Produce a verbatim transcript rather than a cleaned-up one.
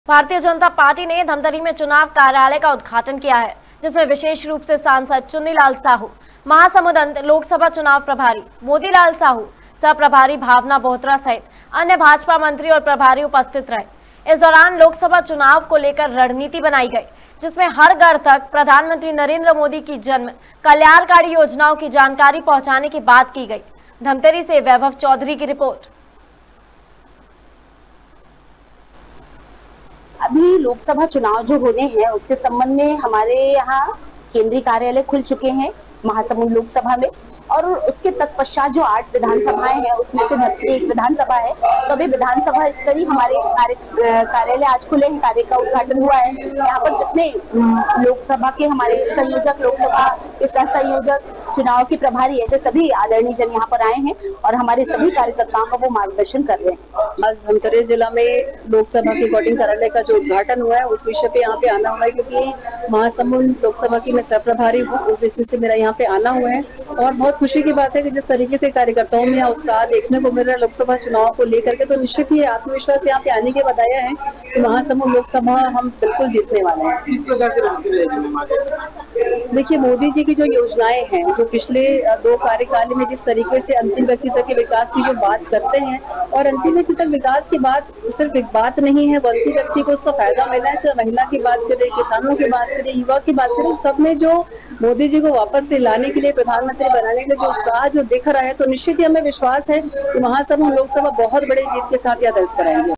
Bharatiya Janata party ने धमतरी में चुनाव कार्यालय का उद्घाटन किया है, जिसमें विशेष रूप से सांसद चुन्नीलाल साहू, महासमुंद लोकसभा चुनाव प्रभारी मोतीलाल साहू, सह प्रभारी भावना बोहत्रा सहित अन्य भाजपा मंत्री और प्रभारी उपस्थित रहे। इस दौरान लोकसभा चुनाव को लेकर रणनीति बनाई गई, जिसमें हर घर तक प्रधानमंत्री नरेंद्र मोदी की जन्म कल्याणकारी योजनाओं की जानकारी पहुंचाने की बात की गई। धमतरी से वैभव चौधरी की रिपोर्ट। अभी लोकसभा चुनाव जो होने हैं उसके संबंध में हमारे यहाँ केंद्रीय कार्यालय खुल चुके हैं महासमुंद लोकसभा में, और उसके तत्पश्चात जो आठ विधानसभाएं हैं उसमें से धमतरी एक विधानसभा है। तो अभी विधानसभा स्तरीय हमारे कार्यालय आज खुले हैं, कार्य का उद्घाटन हुआ है। यहाँ पर जितने लोकसभा के हमारे संयोजक, लोकसभा के सह संयोजक, चुनाव के प्रभारी, ऐसे सभी आदरणीय जन यहाँ पर आए हैं और हमारे सभी कार्यकर्ताओं का वो मार्गदर्शन कर रहे हैं। आज धमतरी जिला में लोकसभा के वोटिंग कार्यालय का जो उद्घाटन हुआ है उस विषय पे यहाँ पे आना हुआ है, क्योंकि महासमुंद लोकसभा की मैं सह प्रभारी हूँ, उस दृष्टि से मेरा यहाँ पे आना हुआ है। और बहुत खुशी की बात है कि जिस तरीके से कार्यकर्ताओं में उत्साह देखने को मिल रहा है लोकसभा चुनाव को लेकर के, तो निश्चित ही आत्मविश्वास यहाँ पे आने के बताया है कि महासमुंद लोकसभा हम बिल्कुल जीतने वाले हैं। किस प्रकार के देखिए, मोदी जी की जो योजनाएं हैं, जो पिछले दो कार्यकाल में जिस तरीके से अंतिम व्यक्ति तक के विकास की जो बात करते हैं, और अंतिम व्यक्ति तक विकास की बात सिर्फ एक बात नहीं है, वो अंतिम व्यक्ति को उसका फायदा मिला है। चाहे महिला की बात करें, किसानों की बात करें, युवा की बात करें, सब में जो मोदी जी को वापस से लाने के लिए, प्रधानमंत्री बनाने के लिए जो उत्साह जो दिख रहा है, तो निश्चित ही हमें विश्वास है कि महासमुंद लोकसभा बहुत बड़ी जीत के साथ यह दर्ज कराएंगे।